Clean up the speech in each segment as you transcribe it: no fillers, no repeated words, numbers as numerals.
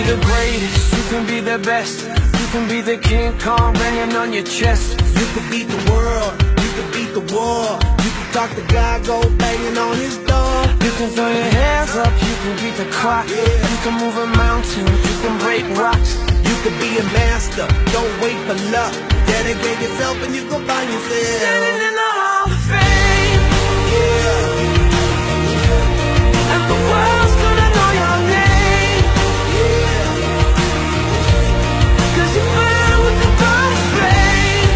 the greatest, you can be the best. You can be the King Kong banging on your chest. You can beat the world, you can beat the war. You can talk to God, go banging on his door. You can throw your hands up, you can beat the clock. You can move a mountain, you can break rocks. You can be a master, don't wait for luck. Dedicate yourself and you go find yourself Standing in the Hall of Fame. Yeah, And the world's gonna know your name. yeah, 'Cause you burn with the brightest flame.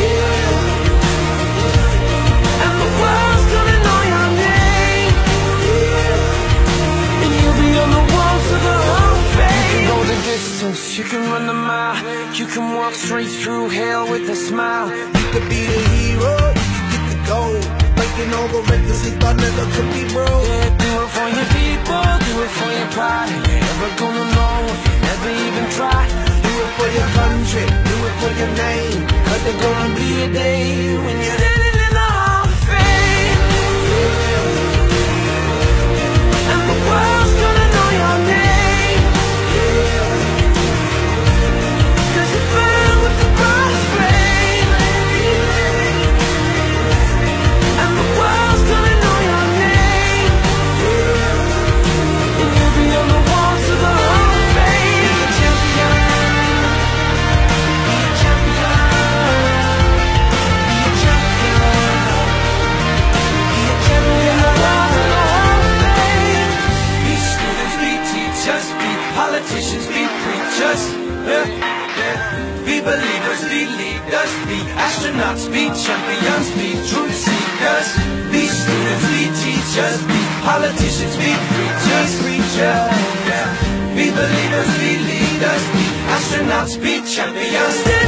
yeah, And the world's gonna know your name. yeah. And you'll be on the walls of the Hall of Fame. You can go the distance, you can run the mile. You can walk straight through hell with a smile. You could be the hero, you could get the gold. Breaking over records you thought never could be broke. Yeah, do it for your people, do it for your pride. You ain't never gonna know if you never even try. Do it for your country, do it for your name. 'Cause there's gonna be a day when you're Standing in the Hall of Fame. And the world's gonna know your name. 'Cause you burn with the brightest flame. And the world's gonna know your name. And you'll be on the walls of the Hall of Fame. Be a champion. Be a champion. Be a champion. Be a champion. The walls of the Hall of Fame. Be students, be teachers, be politicians, be preachers. Be believers, be leaders, be astronauts, be champions, be truth seekers. Be students, be teachers, be politicians, be preachers, preachers. Be believers, be leaders, be astronauts, be champions.